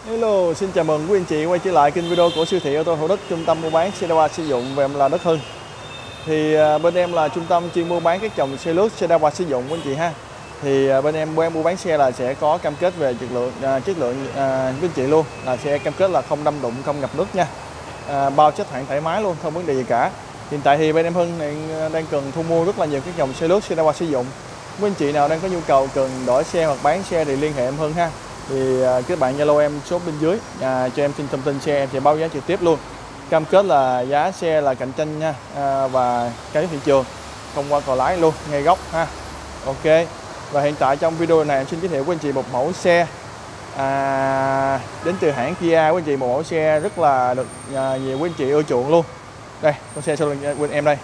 Hello, xin chào mừng quý anh chị quay trở lại kênh video của siêu thị ô tô Thủ Đức, trung tâm mua bán xe đa hoa sử dụng, và em là Đức Hưng. Thì bên em là trung tâm chuyên mua bán các dòng xe lướt, xe đa hoa sử dụng quý anh chị ha. Thì bên em mua bán xe là sẽ có cam kết về chất lượng với anh chị luôn, là sẽ cam kết là không đâm đụng, không ngập nước nha. Bao chất hãng thoải mái luôn, không vấn đề gì cả. Hiện tại thì bên em Hưng đang cần thu mua rất là nhiều các dòng xe lướt, xe đa hoa sử dụng. Quý anh chị nào đang có nhu cầu cần đổi xe hoặc bán xe thì liên hệ em Hưng ha. Thì các bạn Zalo em số bên dưới cho em xin thông tin xe, em sẽ báo giá trực tiếp luôn. Cam kết là giá xe là cạnh tranh nha, và cái thị trường không qua cò lái luôn, ngay gốc ha. Ok. Và hiện tại trong video này em xin giới thiệu với anh chị một mẫu xe đến từ hãng Kia của anh chị, một mẫu xe rất là được nhiều quý anh chị ưa chuộng luôn. Đây, con xe sau lưng bên em đây.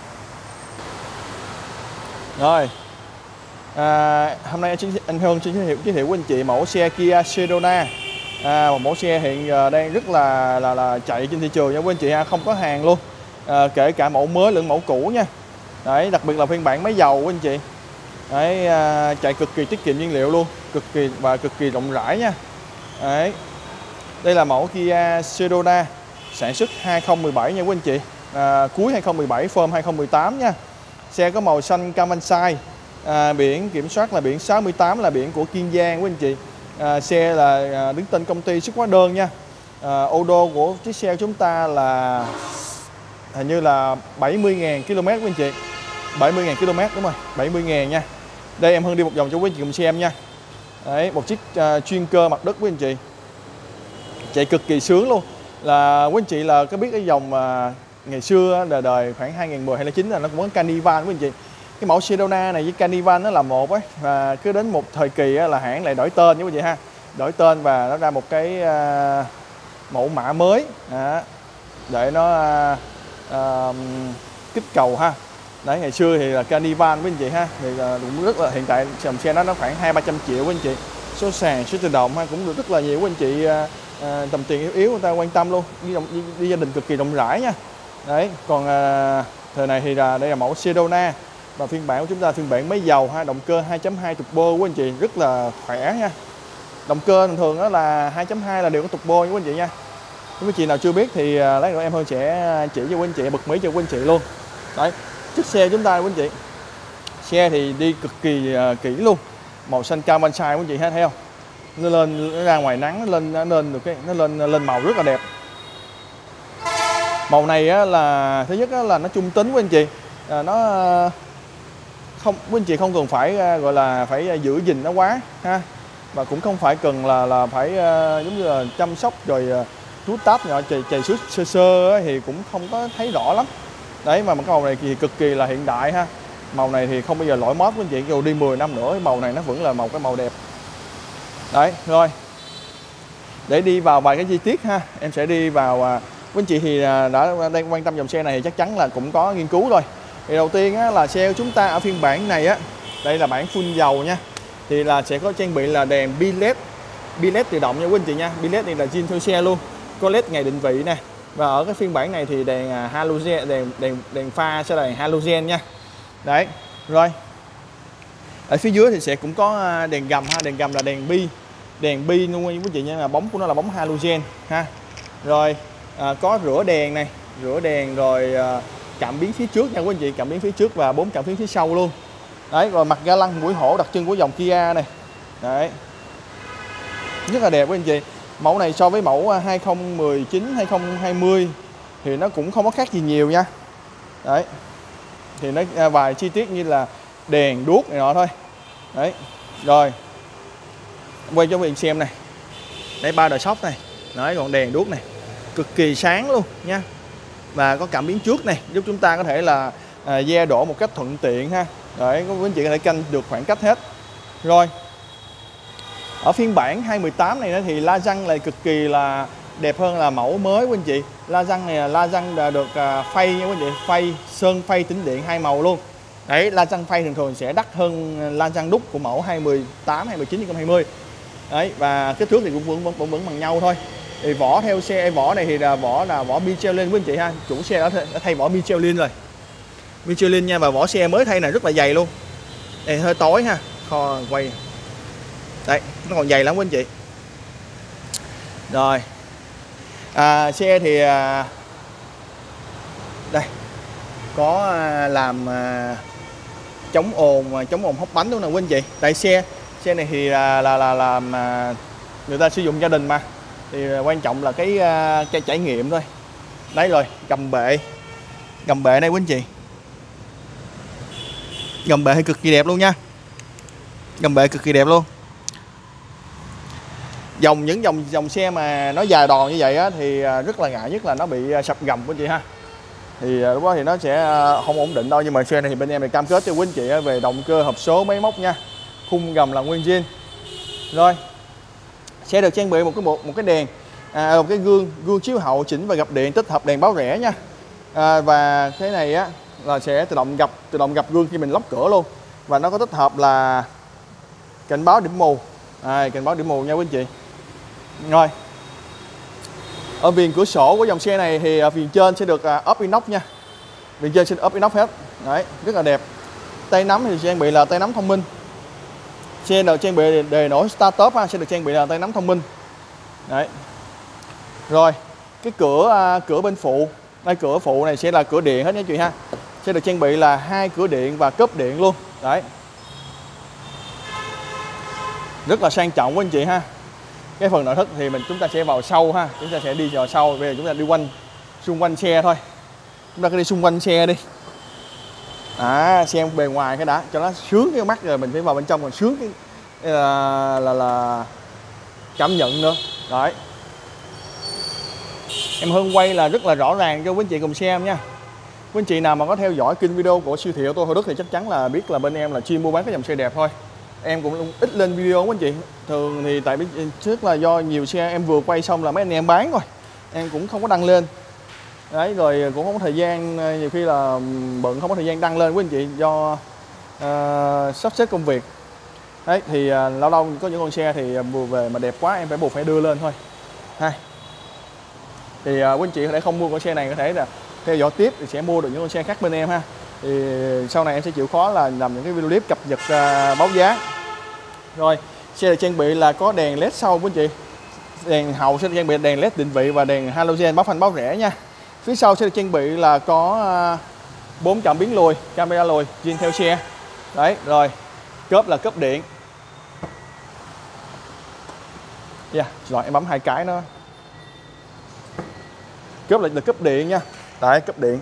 Rồi. Hôm nay anh Hương xin giới thiệu với anh chị mẫu xe Kia Sedona, một mẫu xe hiện đang rất là chạy trên thị trường nha quý anh chị ha, không có hàng luôn, kể cả mẫu mới lẫn mẫu cũ nha. Đấy, đặc biệt là phiên bản máy dầu quý anh chị. Đấy, chạy cực kỳ tiết kiệm nhiên liệu luôn, cực kỳ rộng rãi nha. Đấy, đây là mẫu Kia Sedona sản xuất 2017 nha quý anh chị, cuối 2017 form 2018 nha. Xe có màu xanh cam sai. Biển kiểm soát là biển 68, là biển của Kiên Giang quý anh chị. Xe là đứng tên công ty xuất hóa đơn nha. Ô đô của chiếc xe của chúng ta là hình như là 70.000 km quý anh chị. 70.000 km, đúng rồi, 70.000 nha. Đây em Hưng đi một vòng cho quý anh chị cùng xem nha. Đấy, một chiếc chuyên cơ mặt đất quý anh chị. Chạy cực kỳ sướng luôn. Là quý anh chị là có biết cái dòng ngày xưa đời khoảng 2010 hay là 9 là nó cũng có Carnival quý anh chị. Cái mẫu Sedona này với Carnival nó là một ấy, và cứ đến một thời kỳ là hãng lại đổi tên như vậy ha, đổi tên và nó ra một cái mẫu mã mới để nó kích cầu ha. Đấy, ngày xưa thì là Carnival với anh chị ha, thì cũng rất là, hiện tại dòng xe nó khoảng 200-300 triệu với anh chị. Số sàn, số tự động ha, cũng được rất là nhiều của anh chị tầm tiền yếu người ta quan tâm luôn, đi gia đình cực kỳ rộng rãi nha. Đấy, còn thời này thì đây là mẫu Sedona. Và phiên bản của chúng ta phiên bản máy dầu ha, động cơ 2.2 turbo của anh chị, rất là khỏe nha. Động cơ thường đó là 2.2 là đều có turbo của anh chị nha. Nếu quý chị nào chưa biết thì lát nữa em Hơn sẽ chỉ cho quý anh chị, bật mí cho quý anh chị luôn. Đấy, chiếc xe chúng ta quý anh chị. Xe thì đi cực kỳ kỹ luôn. Màu xanh cam ban sai quý anh chị thấy không? Nó ra ngoài nắng nó lên được nó lên màu rất là đẹp. Màu này á, là thứ nhất á, là nó trung tính quý anh chị. Nó không, quý anh chị không cần phải gọi là phải giữ gìn nó quá ha, và cũng không phải cần là phải giống như là chăm sóc rồi rút táp nhỏ, chạy sơ sơ thì cũng không có thấy rõ lắm. Đấy, mà cái màu này thì cực kỳ là hiện đại ha. Màu này thì không bao giờ lỗi mót quý anh chị, dù đi 10 năm nữa cái màu này nó vẫn là cái màu đẹp. Đấy, rồi để đi vào vài cái chi tiết ha, em sẽ đi vào quý anh chị thì đang quan tâm dòng xe này thì chắc chắn là cũng có nghiên cứu rồi. Thì đầu tiên á, là xe của chúng ta ở phiên bản này á, đây là bản full dầu nha, thì là sẽ có trang bị là đèn bi-led tự động nha quý anh chị nha. Bi-led này là zin theo xe luôn, có led ngày định vị nè. Và ở cái phiên bản này thì đèn halogen, đèn pha sẽ là đèn halogen nha. Đấy, rồi ở phía dưới thì sẽ cũng có đèn gầm ha, đèn gầm là đèn bi luôn quý anh chị nha, là bóng của nó là bóng halogen ha. Rồi có rửa đèn rồi cảm biến phía trước nha quý anh chị, cảm biến phía trước và 4 cảm biến phía sau luôn. Đấy, rồi mặt ga lăng mũi hổ đặc trưng của dòng Kia này. Đấy, rất là đẹp quý anh chị. Mẫu này so với mẫu 2019 2020 thì nó cũng không có khác gì nhiều nha. Đấy, thì nó vài chi tiết như là đèn đuốc này nọ thôi. Đấy, rồi quay cho mình xem này. Đấy, ba đời sóc này. Đấy, còn đèn đuốc này cực kỳ sáng luôn nha. Và có cảm biến trước này giúp chúng ta có thể là gia đổ một cách thuận tiện ha. Đấy, quý anh chị có thể canh được khoảng cách hết. Rồi ở phiên bản 2018 này thì la răng lại cực kỳ là đẹp hơn là mẫu mới quý anh chị. La răng này là la răng được phay nha quý anh chị, phay sơn phay tĩnh điện hai màu luôn. Đấy, la răng phay thường sẽ đắt hơn la răng đúc của mẫu 2018, 2019, 2020. Đấy, và kích thước thì cũng vẫn bằng nhau thôi. Thì vỏ theo xe, vỏ này thì là vỏ Michelin quý anh chị ha. Chủ xe đã thay vỏ Michelin rồi, Michelin nha. Và vỏ xe mới thay này rất là dày luôn. Đây hơi tối ha, kho quay. Đấy, nó còn dày lắm quý anh chị. Rồi xe thì đây có làm chống ồn hốc bánh luôn nè quý anh chị. Tại xe này thì là người ta sử dụng gia đình mà, thì quan trọng là cái trải nghiệm thôi. Đấy rồi, gầm bệ đây quý anh chị, gầm bệ cực kỳ đẹp luôn nha, gầm bệ cực kỳ đẹp luôn. Những dòng xe mà nó dài đòn như vậy á, thì rất là ngại nhất là nó bị sập gầm quý anh chị ha. Thì lúc đó thì nó sẽ không ổn định đâu. Nhưng mà xe này thì bên em này cam kết cho quý anh chị về động cơ, hộp số, máy móc nha, khung gầm là nguyên zin. Rồi sẽ được trang bị một cái đèn, một cái gương chiếu hậu chỉnh và gập điện tích hợp đèn báo rẽ nha. Và cái này á là sẽ tự động gập gương khi mình lóc cửa luôn. Và nó có tích hợp là cảnh báo điểm mù, cảnh báo điểm mù nha quý anh chị. Rồi ở viền cửa sổ của dòng xe này thì viền trên sẽ được ốp inox nha, viền trên sẽ ốp inox hết. Đấy, rất là đẹp. Tay nắm thì trang bị là tay nắm thông minh. Xe được trang bị đề nổ start stop sẽ được trang bị là tay nắm thông minh. Đấy. Rồi cái cửa bên phụ, đây cửa phụ này sẽ là cửa điện hết nha chị ha. Sẽ được trang bị là 2 cửa điện và cốp điện luôn. Đấy, rất là sang trọng quý anh chị ha. Cái phần nội thất thì chúng ta sẽ vào sau ha, chúng ta sẽ đi vào sau. Bây giờ chúng ta đi xung quanh xe thôi. Chúng ta cứ đi xung quanh xe đi. Xem bề ngoài cái đã cho nó sướng cái mắt, rồi mình phải vào bên trong còn sướng cái là cảm nhận nữa. Đấy, em Hưng quay là rất là rõ ràng cho quý anh chị cùng xem nha. Quý anh chị nào mà có theo dõi kênh video của siêu thị ô tô Thủ Đức thì chắc chắn là biết là bên em là chuyên mua bán các dòng xe đẹp thôi. Em cũng ít lên video quý anh chị. Thường thì tại trước là do nhiều xe em vừa quay xong là mấy anh em bán rồi, em cũng không có đăng lên. Đấy, rồi cũng không có thời gian, nhiều khi là bận không có thời gian đăng lên quý anh chị, do sắp xếp công việc. Đấy thì lâu lâu có những con xe thì vừa về mà đẹp quá em phải buộc phải đưa lên thôi. Thì quý anh chị có thể không mua con xe này, có thể là theo dõi tiếp thì sẽ mua được những con xe khác bên em ha. Thì sau này em sẽ chịu khó là làm những cái video clip cập nhật báo giá. Rồi xe được trang bị là có đèn led sau quý anh chị, đèn hậu sẽ được trang bị đèn led định vị và đèn halogen báo phanh báo rẽ nha. Phía sau sẽ được trang bị là có 4 cảm biến lùi, camera lùi zin theo xe. Đấy, rồi cốp là cốp điện. Rồi em bấm 2 cái nữa. Cốp là cốp điện nha. Đấy, cốp điện.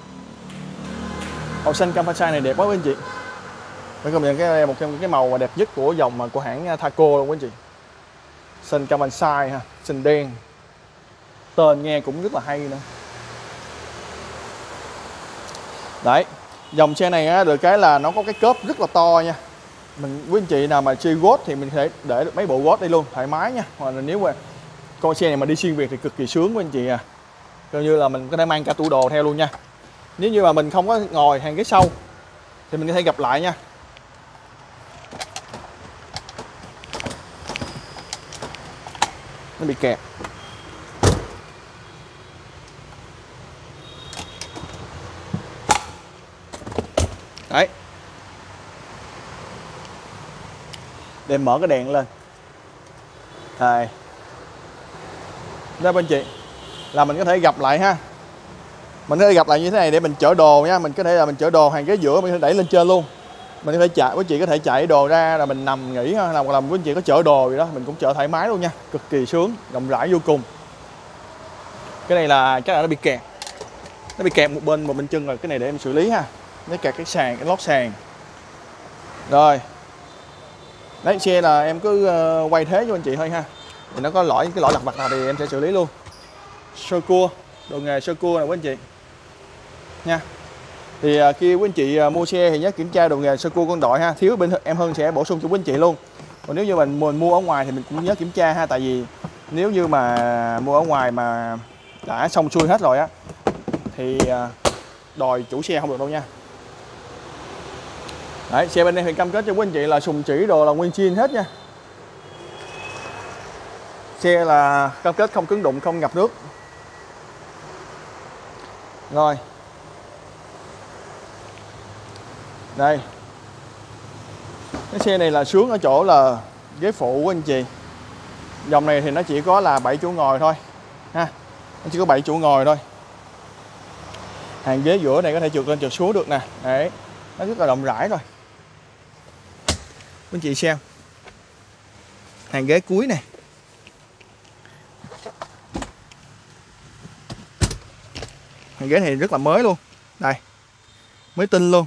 Màu xanh cam phasai này đẹp quá quý anh chị. Phải công nhận một trong cái màu mà đẹp nhất của dòng mà của hãng Thaco luôn quý anh chị. Xanh cam phasai ha, xanh đen. Tên nghe cũng rất là hay nữa. Đấy, dòng xe này á, được cái là nó có cái cốp rất là to nha. Quý anh chị nào mà chơi gót thì mình có thể để được mấy bộ gót đây luôn, thoải mái nha. Hoặc là nếu mà con xe này mà đi xuyên Việt thì cực kỳ sướng quý anh chị à. Coi như là mình có thể mang cả tủ đồ theo luôn nha. Nếu như mà mình không có ngồi hàng ghế sau thì mình có thể gập lại nha. Nó bị kẹt. Đấy, để mở cái đèn lên. Đây, đó bên chị là mình có thể gập lại ha. Mình có thể gập lại như thế này để mình chở đồ nha. Mình có thể là mình chở đồ hàng ghế giữa mình có thể đẩy lên trên luôn. Mình có thể chạy, quý chị có thể chạy đồ ra là mình nằm nghỉ ha, hoặc là quý chị có chở đồ gì đó mình cũng chở thoải mái luôn nha, cực kỳ sướng, rộng rãi vô cùng. Cái này là chắc là nó bị kẹt, nó bị kẹt một bên chân rồi, cái này để em xử lý ha. Nó kẹt cái sàn, cái lót sàn. Rồi, đấy, xe là em cứ quay thế cho anh chị thôi ha. Thì nó có cái lỗi lặt vặt nào thì em sẽ xử lý luôn. Sơ cua, đồ nghề sơ cua này quý anh chị nha. Thì khi quý anh chị mua xe thì nhớ kiểm tra đồ nghề sơ cua con đội ha. Thiếu bên em Hưng sẽ bổ sung cho quý anh chị luôn. Còn nếu như mình mua ở ngoài thì mình cũng nhớ kiểm tra ha. Tại vì nếu như mà mua ở ngoài mà đã xong xuôi hết rồi á thì đòi chủ xe không được đâu nha. Đấy, xe bên em thì cam kết cho quý anh chị là sùng chỉ đồ là nguyên zin hết nha. Xe là cam kết không cứng đụng, không ngập nước. Rồi, đây, cái xe này là sướng ở chỗ là ghế phụ của anh chị. Dòng này thì nó chỉ có là 7 chỗ ngồi thôi ha, nó chỉ có 7 chỗ ngồi thôi. Hàng ghế giữa này có thể trượt lên trượt xuống được nè, đấy, nó rất là rộng rãi rồi. Quý anh chị xem hàng ghế cuối này, hàng ghế này rất là mới luôn, đây, mới tinh luôn,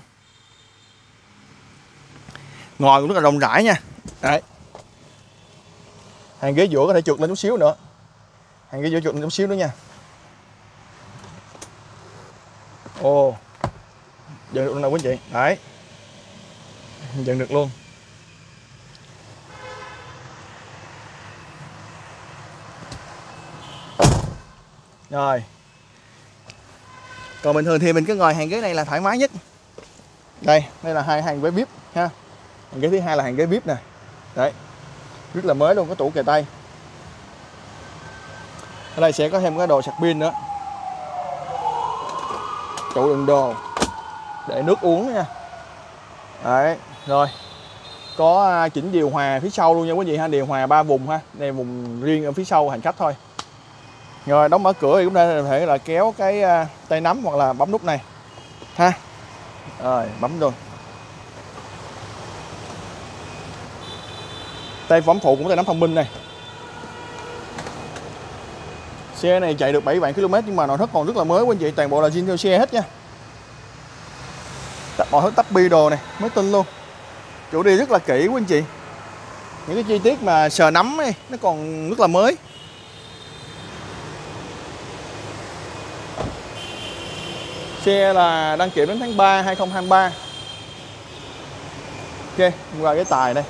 ngồi cũng rất là rộng rãi nha. Đấy, hàng ghế giữa có thể trượt lên chút xíu nữa, hàng ghế giữa trượt lên chút xíu nữa nha. Ồ, dừng được luôn nè quý anh chị, đấy, dừng được luôn. Rồi, còn bình thường thì mình cứ ngồi hàng ghế này là thoải mái nhất. Đây là hai hàng ghế VIP ha. Hàng ghế thứ hai là hàng ghế VIP nè, đấy, rất là mới luôn, có tủ kề tay. Ở đây sẽ có thêm cái đồ sạc pin nữa, tủ đựng đồ để nước uống nha. Đấy, rồi có chỉnh điều hòa phía sau luôn nha quý vị ha, điều hòa 3 vùng ha, đây vùng riêng ở phía sau hành khách thôi. Rồi đóng mở cửa thì cũng có thể là kéo cái tay nắm hoặc là bấm nút này ha. Rồi bấm rồi. Tay bấm phụ cũng có tay nắm thông minh này. Xe này chạy được 7 vạn km nhưng mà nội thất còn rất là mới quý anh chị, toàn bộ là zin theo xe hết nha. Mọi thứ tắp bi đồ này mới tinh luôn, chủ đi rất là kỹ quý anh chị. Những cái chi tiết mà sờ nắm ấy, nó còn rất là mới. Xe là đăng kiểm đến tháng 3 2023. Ok, qua cái tài đây.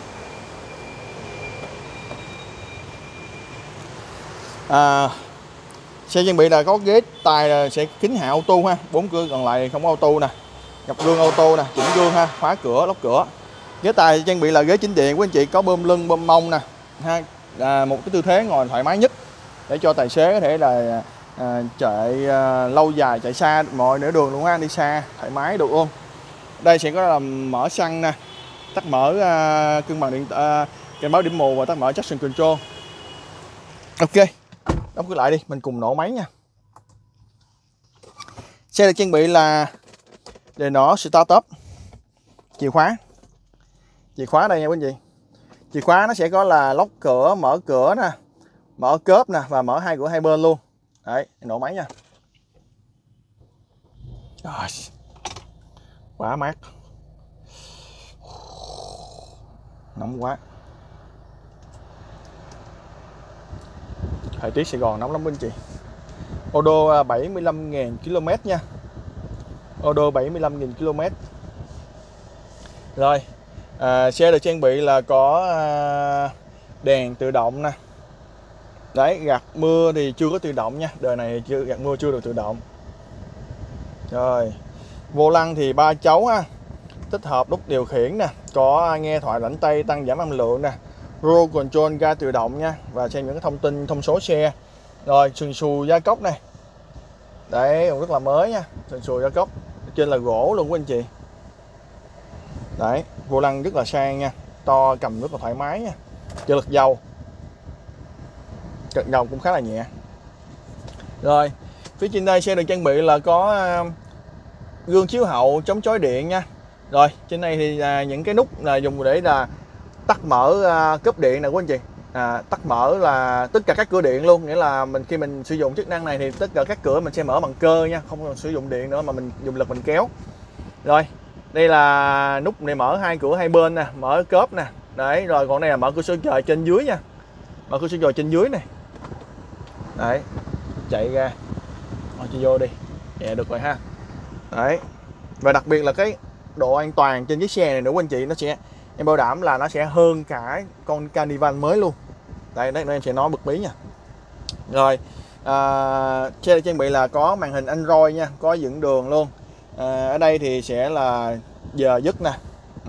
Xe trang bị là có ghế tài là sẽ kính hạ auto ha, 4 cửa còn lại không có auto nè, gập gương auto nè, chỉnh gương ha, khóa cửa, lóc cửa. Ghế tài trang bị là ghế chỉnh điện quý anh chị, có bơm lưng, bơm mông nè ha, một cái tư thế ngồi thoải mái nhất để cho tài xế có thể là chạy lâu dài, chạy xa mọi nẻo đường luôn ha, đi xa thoải mái được luôn. Đây sẽ có là mở xăng nè, tắt mở cân bằng điện, cảnh báo điểm mù và tắt mở traction control. Ok, đóng cửa lại đi, mình cùng nổ máy nha. Xe được trang bị là đèn đỏ start up, chìa khóa đây nha quý anh chị. Chìa khóa nó sẽ có là lóc cửa, mở nè, mở cốp nè và mở hai cửa hai bên luôn. Đấy, nổ máy nha. Rồi, quá mát, nóng quá. Thời tiết Sài Gòn nóng lắm quý anh chị. Ô đô 75.000 km nha. Ô đô 75.000 km. Rồi, xe được trang bị là có đèn tự động nè. Đấy, gạt mưa thì chưa có tự động nha, đời này gạt mưa chưa được tự động. Rồi, vô lăng thì 3 chấu ha, tích hợp nút điều khiển nè, có nghe thoại rảnh tay tăng giảm âm lượng nè, Cruise Control ga tự động nha, và xem những cái thông tin thông số xe. Rồi sườn xù gia cốc này, đấy còn rất là mới nha, sườn xù gia cốc trên là gỗ luôn quý anh chị. Đấy, vô lăng rất là sang nha, to, cầm rất là thoải mái nha. Trợ lực dầu cũng khá là nhẹ. Rồi phía trên đây xe được trang bị là có gương chiếu hậu chống chói điện nha. Rồi trên này thì những cái nút là dùng để là tắt mở cốp điện nè quý anh chị. Tắt mở là tất cả các cửa điện luôn, nghĩa là khi mình sử dụng chức năng này thì tất cả các cửa mình sẽ mở bằng cơ nha, không còn sử dụng điện nữa mà mình dùng lực mình kéo. Rồi đây là nút này mở hai cửa hai bên nè, mở cốp nè. Đấy, rồi còn đây là mở cửa sổ trời trên dưới nha, mở cửa sổ trời trên dưới này. Đấy, chạy ra cho vô đi, dạ được rồi ha. Đấy, và đặc biệt là cái độ an toàn trên chiếc xe này nữa quý anh chị, nó sẽ, em bảo đảm là nó sẽ hơn cả con Carnival mới luôn. Đây em sẽ nói bật mí nha. Rồi xe được trang bị là có màn hình Android nha, có dẫn đường luôn. Ở đây thì sẽ là giờ giấc nè,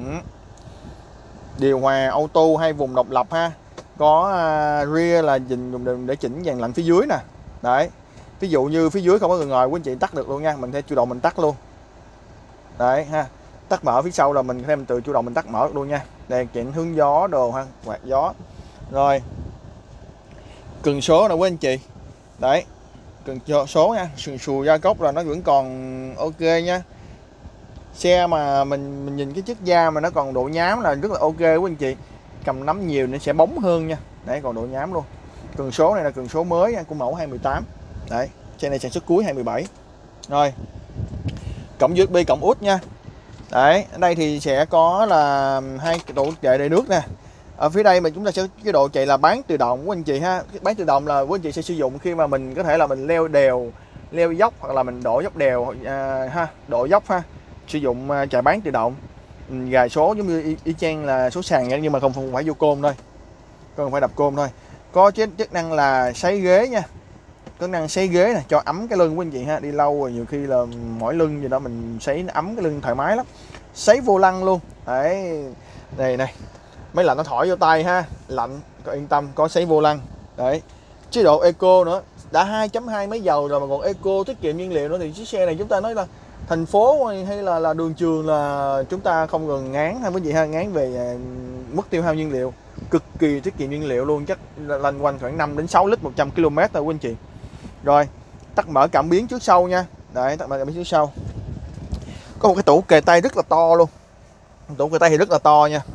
điều hòa auto hay vùng độc lập ha, có rear là dùng để chỉnh dàn lạnh phía dưới nè. Đấy, ví dụ như phía dưới không có người ngồi quý anh chị tắt được luôn nha, mình sẽ chủ động mình tắt luôn. Đấy ha, tắt mở phía sau là mình thêm tự chủ động mình tắt mở được luôn nha. Đèn chỉnh hướng gió đồ ha, quạt gió. Rồi cần số nè quý anh chị. Đấy, cần số nha, sườn xù da cốc là nó vẫn còn ok nha. Xe mà mình nhìn cái chiếc da mà nó còn độ nhám là rất là ok quý anh chị. Cầm nắm nhiều nó sẽ bóng hơn nha. Đấy, còn độ nhám luôn. Cần số này là cần số mới nha, của mẫu 2018. Đấy, xe này sản xuất cuối 2017. Rồi, cổng USB, cổng út nha. Đấy, ở đây thì sẽ có là hai cái độ chạy đầy nước nè. Ở phía đây mà chúng ta sẽ cái độ chạy là bán tự động của anh chị ha. Cái bán tự động là quý anh chị sẽ sử dụng khi mà mình có thể là mình leo đèo, leo dốc hoặc là mình đổ dốc đèo ha, đổ dốc ha. Sử dụng chạy bán tự động. Gài số giống như y chang là số sàn vậy, nhưng mà không phải vô côn thôi. Không phải đập côn thôi. Có chức năng là sấy ghế nha. Có năng sấy ghế nè, cho ấm cái lưng của anh chị ha. Đi lâu rồi nhiều khi là mỏi lưng gì đó mình sấy nó ấm cái lưng thoải mái lắm. Sấy vô lăng luôn. Đấy. Đây này. Máy lạnh nó thổi vô tay ha, lạnh, có yên tâm, có sấy vô lăng. Đấy, chế độ eco nữa, đã 2.2 máy dầu rồi mà còn eco tiết kiệm nhiên liệu nữa, thì chiếc xe này chúng ta nói là thành phố hay là đường trường là chúng ta không cần ngán hay cái gì ha, ngán về mức tiêu hao nhiên liệu, cực kỳ tiết kiệm nhiên liệu luôn, chắc lanh quanh khoảng 5 đến 6 lít 100 km thôi quý anh chị. Rồi, tắt mở cảm biến trước sau nha. Đấy, tắt mở cảm biến trước sau. Có một cái tủ kề tay rất là to luôn. Tủ kề tay thì rất là to nha.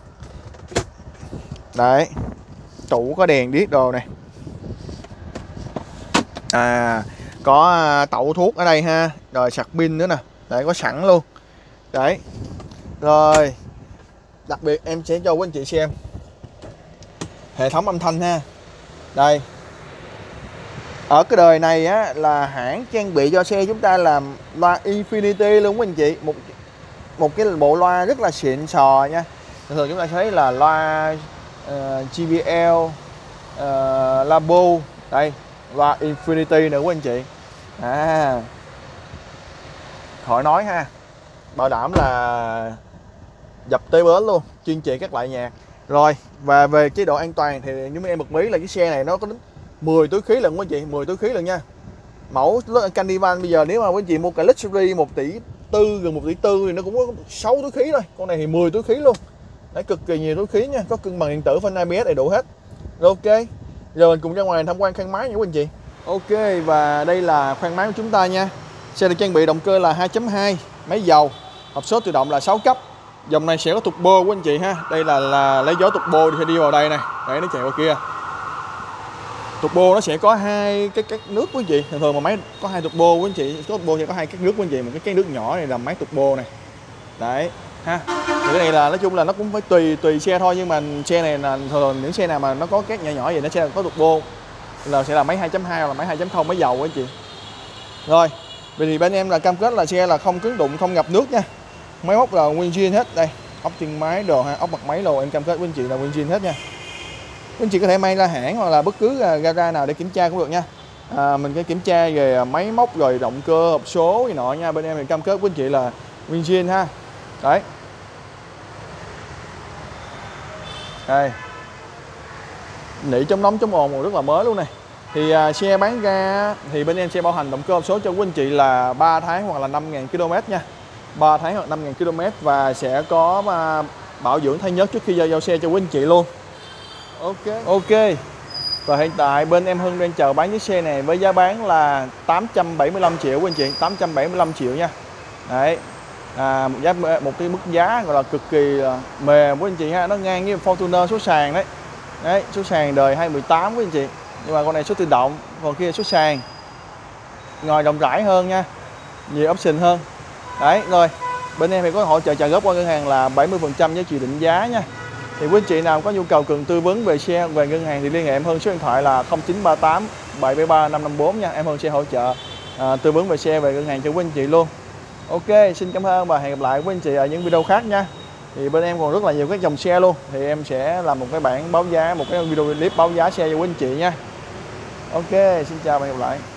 Đấy, tủ có đèn điếc đồ này. Có tẩu thuốc ở đây ha. Rồi sạc pin nữa nè. Đấy, có sẵn luôn. Đấy. Rồi, đặc biệt em sẽ cho quý anh chị xem hệ thống âm thanh ha. Đây. Ở cái đời này á là hãng trang bị cho xe chúng ta làm loa Infinity luôn quý anh chị. Một cái bộ loa rất là xịn sò nha. Thường chúng ta thấy là loa JBL, Labo. Đây, loa Infinity nữa quý anh chị. Khỏi nói ha, bảo đảm là dập tới bến luôn, chuyên trị các loại nhạc. Rồi, và về chế độ an toàn thì những em bật mí là cái xe này nó có đến 10 túi khí lần quý anh chị, 10 túi khí lần nha. Mẫu Candivan bây giờ nếu mà quý anh chị mua cả Luxury 1 tỷ 4, gần 1 tỷ 4 thì nó cũng có 6 túi khí thôi. Con này thì 10 túi khí luôn. Đấy, cực kỳ nhiều túi khí nha, có cân bằng điện tử, phanh ABS đầy đủ hết. Rồi, ok, giờ mình cùng ra ngoài tham quan khoang máy nha quý anh chị. Ok, và đây là khoang máy của chúng ta nha. Xe được trang bị động cơ là 2.2, máy dầu, hộp số tự động là 6 cấp. Dòng này sẽ có turbo quý anh chị ha. Đây là lấy gió turbo thì đi vào đây này. Đấy, nó chạy qua kia. Turbo nó sẽ có hai cái nước quý anh chị. Thường thường mà máy có 2 turbo quý anh chị, có turbo sẽ có 2 cái nước quý anh chị, một cái nước nhỏ này là máy turbo này. Đấy ha. Thì cái này là nói chung là nó cũng phải tùy xe thôi, nhưng mà xe này là thường những xe nào mà nó có các nhỏ nhỏ vậy nó sẽ có turbo là sẽ là máy 2.2 hoặc là máy 2.0 máy dầu quý anh chị. Rồi, vì thì bên em là cam kết là xe là không cứng đụng, không ngập nước nha. Máy móc là nguyên zin hết đây, ốc chân máy đồ ha, ốc mặt máy đồ em cam kết với anh chị là nguyên zin hết nha. Anh chị có thể mang ra hãng hoặc là bất cứ gara nào để kiểm tra cũng được nha. Mình phải kiểm tra về máy móc rồi động cơ, hộp số gì nọ nha. Bên em thì cam kết với anh chị là nguyên zin ha. Đấy. Đây. Nỉ chống nóng chống ồn rất là mới luôn này. Thì xe bán ra thì bên em sẽ bảo hành động cơ hộp số cho quý anh chị là 3 tháng hoặc là 5.000 km nha. 3 tháng hoặc 5.000 km và sẽ có bảo dưỡng thay nhớt trước khi giao xe cho quý anh chị luôn. Ok. Và hiện tại bên em Hưng đang chờ bán chiếc xe này với giá bán là 875 triệu quý anh chị, 875 triệu nha. Đấy. Một cái mức giá gọi là cực kỳ mềm quý anh chị ha, nó ngang với Fortuner số sàn đấy. Đấy, số sàn đời 2018 quý anh chị. Nhưng mà con này số tự động, còn kia số sàn. Ngồi rộng rãi hơn nha. Nhiều option hơn. Đấy, rồi. Bên em thì có hỗ trợ trả góp qua ngân hàng là 70% giá trị định giá nha. Thì quý anh chị nào có nhu cầu cần tư vấn về xe, về ngân hàng thì liên hệ em Hưng số điện thoại là 0938 773 554 nha. Em Hưng sẽ hỗ trợ tư vấn về xe, về ngân hàng cho quý anh chị luôn. Ok, xin cảm ơn và hẹn gặp lại quý anh chị ở những video khác nha. Thì bên em còn rất là nhiều các dòng xe luôn. Thì em sẽ làm một cái bản báo giá, một cái video clip báo giá xe cho quý anh chị nha. Ok, xin chào và hẹn gặp lại.